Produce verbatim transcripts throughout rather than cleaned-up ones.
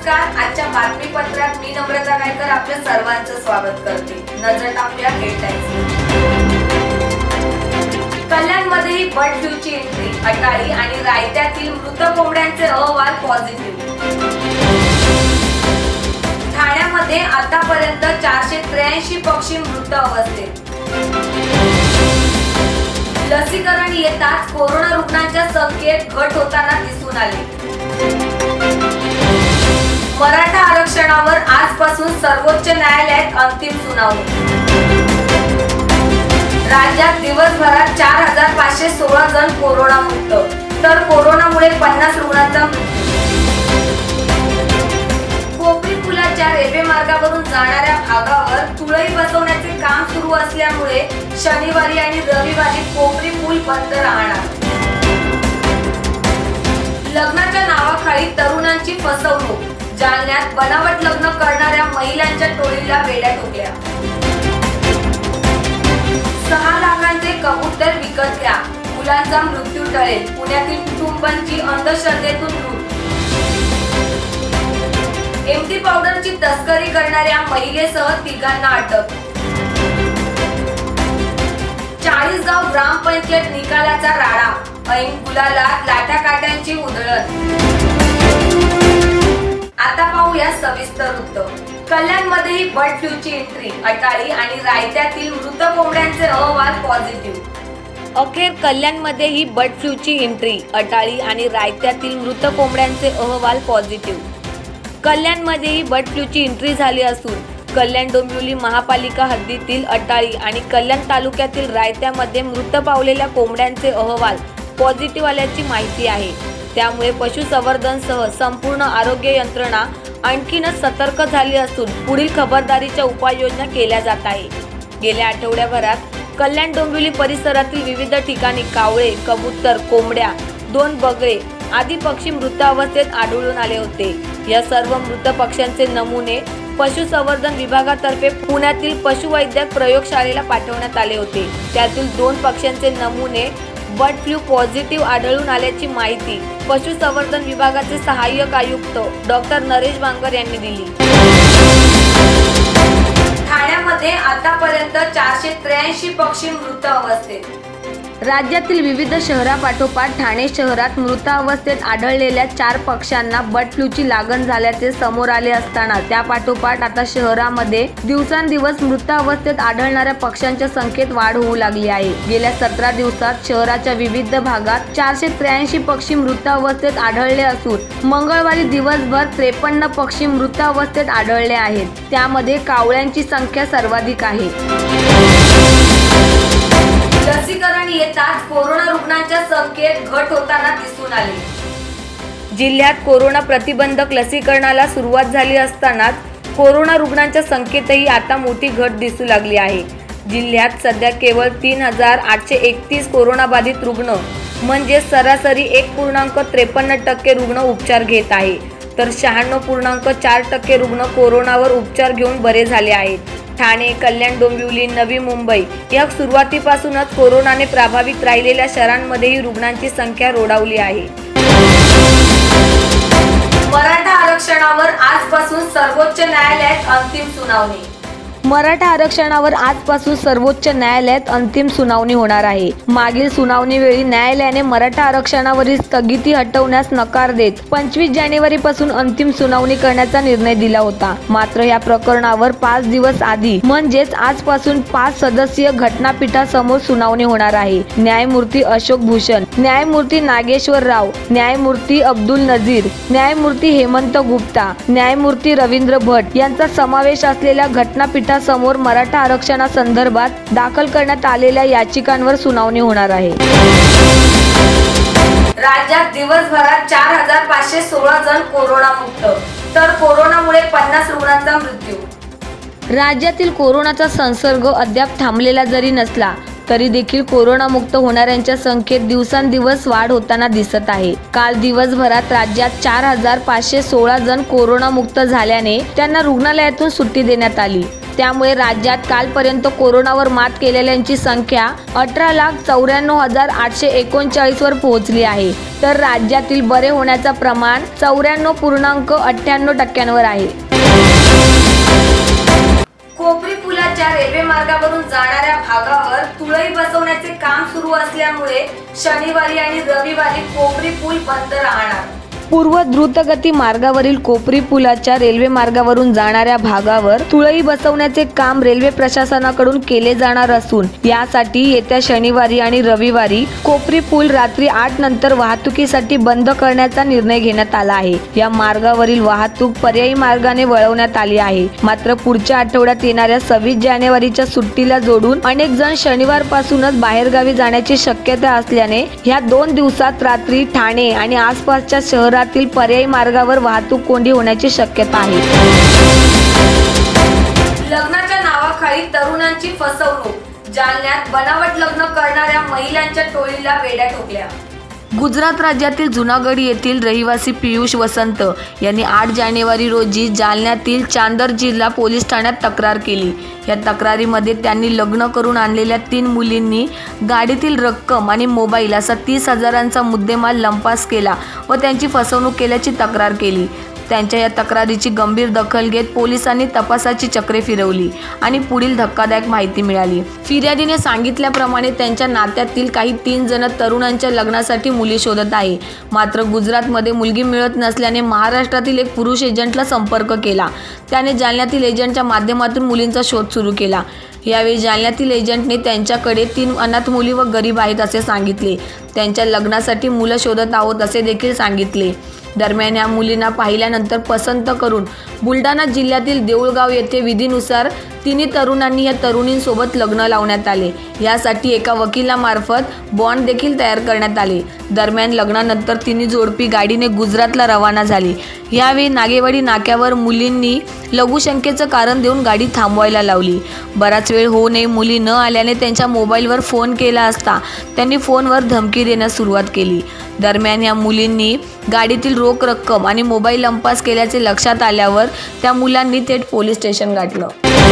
नमस्कार. आजच्या बातमीपत्रात मी नम्रता गायकर आपल्या सर्वांचं स्वागत करते. नजर टाकूया हेडलाईन्स. कल्याणमध्येही बर्ड फ्लूची एंट्री. अटाळी आणि रायत्यातील मृत कोंबड्यांचे अहवाल पॉझिटिव्ह. ठाण्यामध्ये आतापर्यंत चारशे त्र्याऐंशी पक्षी मृत अवस्थेत. लसीकरण येताच कोरोना रुग्णांच्या संख्येत घट होताना दिसून आली. मराठा आरक्षणावर आजपासून सर्वोच्च न्यायालयात अंतिम सुनावणी. राज्यात दिवसभरात चार हजार पाचशे सोळा जण कोरोना मुक्त, तर कोरोनामुळे पन्नास रुग्णांचा मृत्यू. कोपरी पुलाच्या रेल्वे मार्गावरून जाणाऱ्या भागावर तुळई बसवण्याचे काम सुरू असल्यामुळे शनिवारी आणि रविवारी कोपरी पूल बंद राहणार. लग्नाच्या नावाखाली तरुणांची फसवणूक. जालन्यात बनावट लग्न करणाऱ्या महिलांच्या टोळीला वेड्या ठोकल्या. सहा लाखांचे कबूतर विकत घ्या, मुलांचा मृत्यू टळेल. पुण्यातील कुटुंबांची अंधश्रद्धेतून लूट. एमटी पावडरची तस्करी करणाऱ्या महिलेसह तिघांना अटक. चाळीसगाव ग्रामपंचायत निकालाचा राडा. ऐन गुलालात लाटाकाट्यांची उधळण. आता पाहूया सविस्तर वृत्त. कल्याणमध्येही बर्ड फ्लूची एंट्री. अटाळी आणि रायत्यातील मृत कोंबड्यांचे अहवाल पॉझिटिव्ह. अखेर कल्याणमध्येही बर्ड फ्लूची एंट्री. अटाळी आणि रायत्यातील मृत कोंबड्यांचे अहवाल पॉझिटिव्ह. कल्याणमध्येही बर्ड फ्लूची एंट्री झाली असून कल्याण डोंबिवली महापालिका हद्दीतील अटाळी आणि कल्याण तालुक्यातील रायत्यामध्ये मृत पावलेल्या कोंबड्यांचे अहवाल पॉझिटिव्ह आल्याची माहिती आहे. त्यामुळे पशुसंवर्धनसह संपूर्ण आरोग्य यंत्रणा आणखीनच सतर्क झाली असून पुढील खबरदारीच्या उपाययोजना केल्या जात आहे. गेल्या आठवड्याभरात कल्याण डोंबिवली परिसरातील विविध ठिकाणी कावळे, कबूतर, कोंबड्या, दोन बगळे आदी पक्षी मृत अवस्थेत आढळून आले होते. या सर्व मृत पक्ष्यांचे नमुने पशुसंवर्धन विभागातर्फे पुण्यातील पशुवैद्यक प्रयोगशाळेला पाठवण्यात आले होते. त्यातील दोन पक्ष्यांचे नमुने बर्ड फ्लू पॉझिटिव्ह आढळून आल्याची माहिती पशुसंवर्धन विभागाचे सहाय्यक आयुक्त डॉक्टर नरेश बांगर यांनी दिली. ठाण्यामध्ये आतापर्यंत चारशे त्र्याऐंशी पक्षी मृत अवस्थेत. राज्यातील विविध शहरापाठोपाठ ठाणे शहरात मृत अवस्थेत आढळलेल्या चार पक्ष्यांना बर्ड फ्लूची लागण झाल्याचे समोर आले असताना त्यापाठोपाठ आता शहरामध्ये दिवसांदिवस मृत अवस्थेत आढळणाऱ्या पक्ष्यांच्या संख्येत वाढ होऊ लागली आहे. गेल्या सतरा दिवसात शहराच्या विविध भागात चारशे त्र्याऐंशी पक्षी मृत अवस्थेत आढळले असून मंगळवारी दिवसभर त्रेपन्न पक्षी मृत अवस्थेत आढळले आहेत. त्यामध्ये कावळ्यांची संख्या सर्वाधिक आहे. लसीकरण येताच कोरोना रुग्णांच्या संख्येत घट होताना दिसून आली. जिल्ह्यात कोरोना प्रतिबंधक लसीकरणाला सुरुवात झाली असतानाच कोरोना रुग्णांच्या संख्येतही आता मोठी घट दिसू लागली आहे. जिल्ह्यात सध्या केवळ तीन हजार आठशे एकतीस कोरोनाबाधित रुग्ण म्हणजे सरासरी एक पूर्णांक त्रेपन्न टक्के रुग्ण उपचार घेत आहे, तर शहाण्णव पूर्णांक चार टक्के रुग्ण कोरोनावर उपचार घेऊन बरे झाले आहेत. ठाणे, कल्याण डोंबिवली, नवी मुंबई या सुरुवातीपासूनच कोरोनाने प्रभावित राहिलेल्या शहरांमध्येही रुग्णांची संख्या रोडावली आहे. मराठा आरक्षणावर आजपासून सर्वोच्च न्यायालयात अंतिम सुनावणी. मराठा आरक्षणावर आजपासून सर्वोच्च न्यायालयात अंतिम सुनावणी होणार आहे. मागील सुनावणीवेळी न्यायालयाने मराठा आरक्षणावरील स्थगिती हटवण्यास नकार देत पंचवीस जानेवारी पासून अंतिम सुनावणी करण्याचा निर्णय दिला होता. मात्र या प्रकरणावर पाच दिवस आधी म्हणजेच आजपासून पाच सदस्यीय घटनापीठासमोर सुनावणी होणार आहे. न्यायमूर्ती अशोक भूषण, न्यायमूर्ती नागेश्वर राव, न्यायमूर्ती अब्दुल नजीर, न्यायमूर्ती हेमंत गुप्ता, न्यायमूर्ती रवींद्र भट यांचा समावेश असलेल्या घटनापीठा समोर मराठा आरक्षणासंदर्भात दाखल करण्यात आलेल्या याचिकांवर सुनावणी होणार आहे. राज्यात दिवसभरात चार हजार पाचशे सोळा जण कोरोना मुक्त, तर कोरोनामुळे पन्नास रुग्णांचा मृत्यू. राज्यातील कोरोनाचा संसर्ग अद्याप थांबलेला जरी नसला तरी देखील कोरोनामुक्त होणाऱ्यांच्या संख्येत दिवसांदिवस वाढ होताना दिसत आहे. काल दिवसभरात राज्यात चार हजार पाचशे सोळा जण कोरोनामुक्त झाल्याने त्यांना रुग्णालयातून सुट्टी देण्यात आली. त्यामुळे राज्यात कालपर्यंत कोरोनावर मात केलेल्यांची संख्या अठरा लाख चौऱ्याण्णव हजार आठशे एकोणचाळीस वर पोहोचली आहे, तर राज्यातील बरे होण्याचं प्रमाण चौऱ्याण्णव पूर्णांक अठ्ठ्याण्णव टक्क्यांवर आहे. कोपरी पुलाच्या रेल्वे मार्गावरून जाणाऱ्या भागावर तुळई बसवण्याचे काम सुरू असल्यामुळे शनिवारी आणि रविवारी कोपरी पूल बंद राहणार. पूर्व द्रुतगती मार्गावरील कोपरी पुलाच्या रेल्वे मार्गावरून जाणाऱ्या भागावर तुळई बसवण्याचे काम रेल्वे प्रशासनाकडून केले जाणार असून यासाठी येत्या शनिवारी आणि रविवारी कोपरी पूल रात्री आठ नंतर वाहतुकीसाठी बंद करण्याचा निर्णय घेण्यात आला आहे. या मार्गावरील वाहतूक पर्यायी मार्गाने वळवण्यात आली आहे. मात्र पुढच्या आठवड्यात येणाऱ्या सव्वीस जानेवारीच्या सुट्टीला जोडून अनेक जण शनिवारपासूनच बाहेरगावी जाण्याची शक्यता असल्याने ह्या दोन दिवसात रात्री ठाणे आणि आसपासच्या शहरात पर्यायी मार्गावर वाहतूक कोंडी होण्याची शक्यता आहे. लग्नाच्या नावाखाली तरुणांची फसवणूक. जालन्यात बनावट लग्न करणाऱ्या महिलांच्या टोळीला वेड्या ठोकल्या. गुजरात राज्यातील जुनागढ येथील रहिवासी पियुष वसंत यांनी आठ जानेवारी रोजी जालन्यातील चांदर जिल्हा पोलीस ठाण्यात तक्रार केली. या तक्रारीमध्ये त्यांनी लग्न करून आणलेल्या तीन मुलींनी गाडीतील रक्कम आणि मोबाईल असा तीस हजारांचा मुद्देमाल लंपास केला व त्यांची फसवणूक केल्याची तक्रार केली. त्यांच्या या तक्रारीची गंभीर दखल घेत पोलिसांनी तपासाची चक्रे फिरवली आणि पुढील धक्कादायक माहिती मिळाली. फिर्यादीने सांगितल्याप्रमाणे त्यांच्या नात्यातील काही तीन जण तरुणांच्या लग्नासाठी मुली शोधत आहे. मात्र गुजरातमध्ये मुलगी मिळत नसल्याने महाराष्ट्रातील एक पुरुष एजंटला संपर्क केला. त्याने जालन्यातील एजंटच्या माध्यमातून मुलींचा शोध सुरू केला. यावेळी जालन्यातील एजंटने त्यांच्याकडे तीन अनाथ मुली व गरीब आहेत असे सांगितले. त्यांच्या लग्नासाठी मुलं शोधत आहोत असे देखील सांगितले. दरम्यान या मुलींना पाहिल्यानंतर पसंत करून बुलढाणा जिल्ह्यातील देऊळगाव येथे विधीनुसार तिन्ही तरुणांनी या तरुणींसोबत लग्न लावण्यात आले. यासाठी एका वकिलामार्फत बॉन्ड देखील तयार करण्यात आले. दरम्यान लग्नानंतर तिन्ही जोडपी गाडीने गुजरातला रवाना झाली. यावेळी नागेवाडी नाक्यावर मुलींनी लघुशंकेचं कारण देऊन गाडी थांबवायला लावली. बराच वेळ होऊ नये मुली न आल्याने त्यांच्या मोबाईलवर फोन केला असता त्यांनी फोनवर धमकी देण्यास सुरुवात केली. दरम्यान या मुलींनी गाडीतील रोख रक्कम आणि मोबाईल लंपास केल्याचे लक्षात आल्यावर त्या मुलांनी थेट पोलीस स्टेशन गाठलं.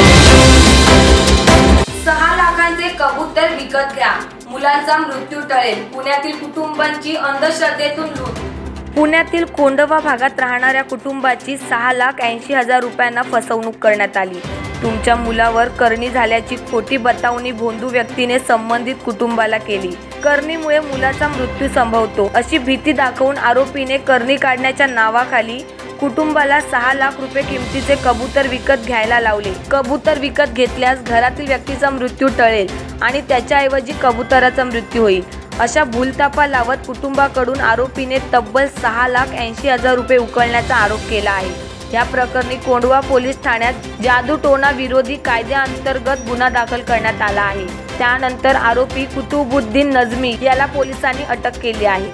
सहा लाखांचे कबूतर विकत घ्या, मुलांचा मृत्यू टळेल. पुण्यातील कुटुंबांची अंधश्रद्धेतून लूट. पुण्यातील कोंडवा भागात राहणाऱ्या कुटुंबाची सहा लाख ऐंशी हजार रुपयांना फसवणूक करण्यात आली. तुमच्या मुलावर करणी झाल्याची खोटी बतावणी भोंदू व्यक्तीने संबंधित कुटुंबाला केली. करणीमुळे मुलाचा मृत्यू संभवतो अशी भीती दाखवून आरोपीने करणी काढण्याच्या नावाखाली कुटुंबाला सहा लाख रुपये किमतीचे कबूतर विकत घ्यायला लावले. कबूतर विकत घेतल्यास घरातील व्यक्तीचा मृत्यू टळेल आणि त्याच्याऐवजी कबुतराचा मृत्यू होईल अशा भूलथापा लावत कुटुंबाकडून आरोपीने तब्बल सहा लाख ऐंशी हजार रुपये उकळण्याचा आरोप केला आहे. या प्रकरणी कोंढवा पोलीस ठाण्यात जादूटोणा विरोधी कायद्याअंतर्गत गुन्हा दाखल करण्यात आला आहे. त्यानंतर आरोपी कुतुबुद्दीन नजमी याला पोलिसांनी अटक केली आहे.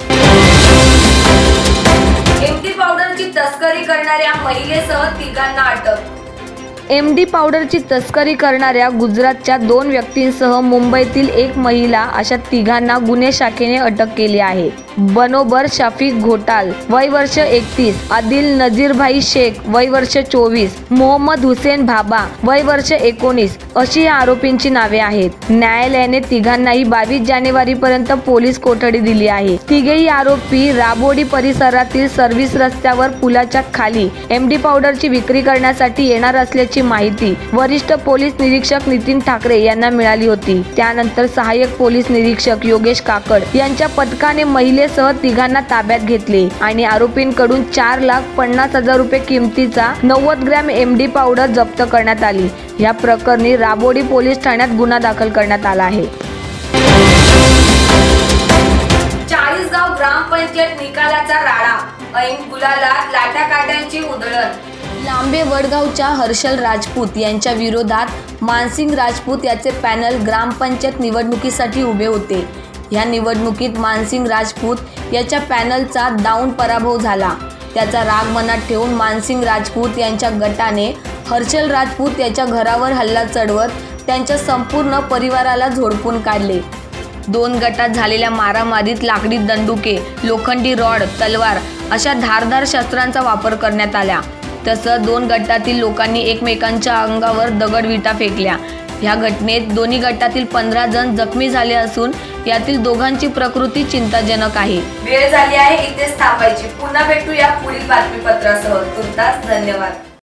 एमडी पावडरची तस्करी करणाऱ्या महिलेसह तिघांना अटक. एमडी पावडरची तस्करी करणाऱ्या गुजरातच्या दोन व्यक्तींसह मुंबईतील एक महिला अशा तिघांना गुन्हे शाखेने अटक केली आहे. बनोबर शफीक घोटाल वय वर्ष एकतीस, आदिल नजीरभाई शेख वय वर्ष चोवीस, मोहम्मद हुसेन भाबा वय वर्ष एकोणीस अशी या आरोपींची नावे आहेत. न्यायालयाने तिघांनाही बावीस जानेवारी पर्यंत पोलीस कोठडी दिली आहे. तिघेही आरोपी राबोडी परिसरातील सर्व्हिस रस्त्यावर पुलाच्या खाली एमडी पावडरची विक्री करण्यासाठी येणार असल्याची माहिती वरिष्ठ पोलीस निरीक्षक नितीन ठाकरे यांना मिळाली होती. त्यानंतर सहाय्यक पोलीस निरीक्षक योगेश काकड यांच्या पथकाने महिलेसह तिघांना ताब्यात घेतले आणि आरोपींकडून चार लाख पन्नास हजार रुपये किमतीचा नव्वद ग्रॅम एमडी पावडर जप्त करण्यात आली. या प्रकरणी राबोडी पोलीस ठाण्यात गुन्हा दाखल करण्यात आला आहे. चाळीसगाव ग्रामपंचायत निकालाचा राडा, ऐन गुलालात लाटाकाट्यांची उधळण. लांबे वडगावच्या हर्षल राजपूत यांच्या विरोधात मानसिंग राजपूत याचे पॅनल ग्रामपंचायत निवडणुकीसाठी उभे होते. या निवडणुकीत मानसिंग राजपूत याच्या पॅनलचा दाऊण पराभव झाला. त्याचा राग मनात ठेवून मानसिंग राजपूत यांच्या गटाने हर्षल राजपूत याच्या घरावर हल्ला चढवत त्यांच्या संपूर्ण परिवाराला झोडपून काढले. दोन गटात झालेल्या मारामारीत लाकडी दंडुके, लोखंडी रॉड, तलवार अशा धारदार शस्त्रांचा वापर करण्यात आला. तसंच दोन गटातील लोकांनी एकमेकांच्या अंगावर दगडविटा फेकल्या। या घटनेत दोन्ही गटातील पंधरा जण जखमी झाले असून यातील दोघांची प्रकृती चिंताजनक आहे। वेळ झाली आहे इथेच थांबायची। पुन्हा भेटूया पुढील बातमीपत्रासह। तुर्तास धन्यवाद।